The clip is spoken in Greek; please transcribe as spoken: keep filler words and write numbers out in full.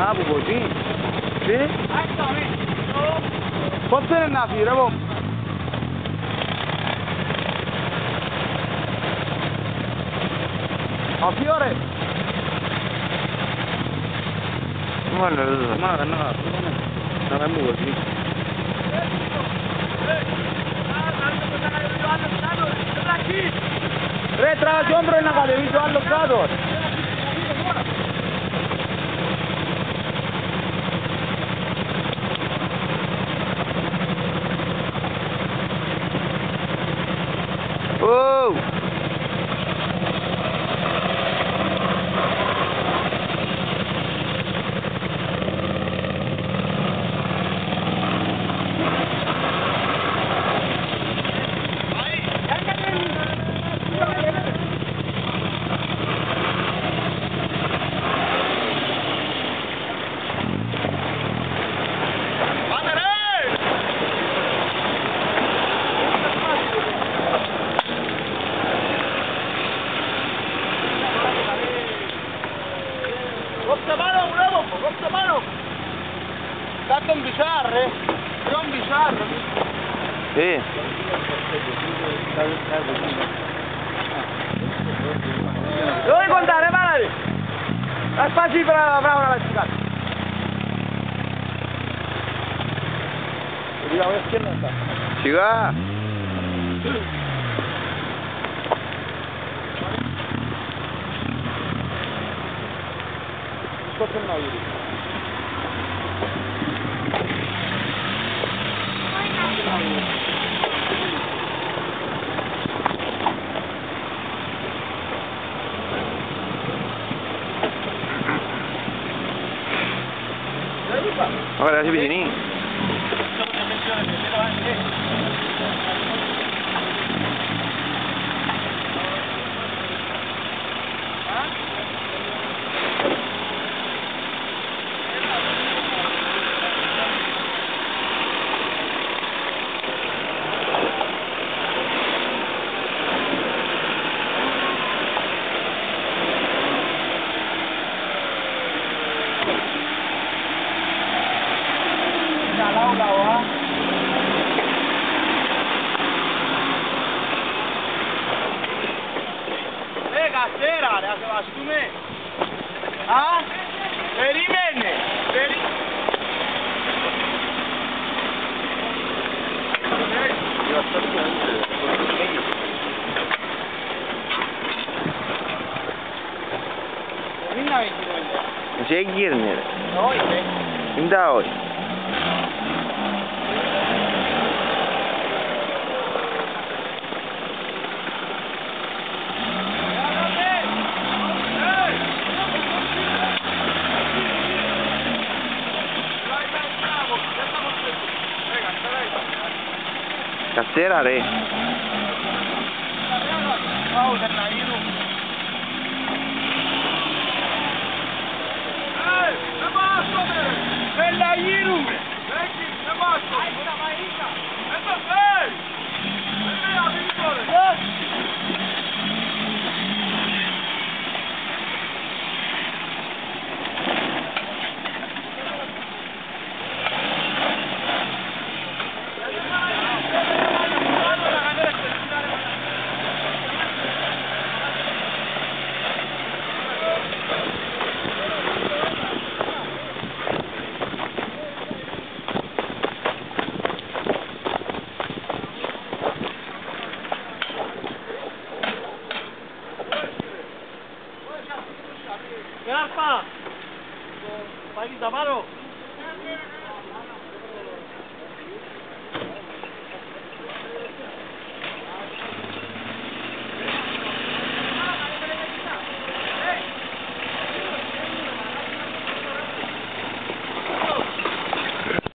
Α, που ποτή. Τι? Πότε είναι να φύγει ρε πω. Αφιό ρε. Μόνο ρε δω. Μα να να να να μου ποτή. Ρε τράβει όμπρο να κατεβεί το άλλο κάτω. Oh! Κόψε πάνω μου ρε ποπο, κόψε πάνω μου. Κάτω τον μπισάρ ρε, τον μπισάρ ρε. Τι. Όχι κοντά ρε πάρα ρε. Θα σπάσει πράγμα να πέσει κάτω. Σιγά. Πώς θέλει να γυρίσει. Ahora así pisciní. Καστέρα ρε, ας σεβαστούμε. Α, περίμενε. Περί... Μην να μην γύρνε. Εσύ γύρνε ρε. Όχι ρε. Είναι τα όχι. Καστέρα ρε. Πάω, δεν να γίνουμε. Ε, δεν μάσουμε. Δεν να γίνουμε. Εκεί, δεν μάσουμε. Άισε τα μαΐκα. Εδώ, ε. Δεν με αφήνω ρε. Γεια σας! Παγίδα πάρω!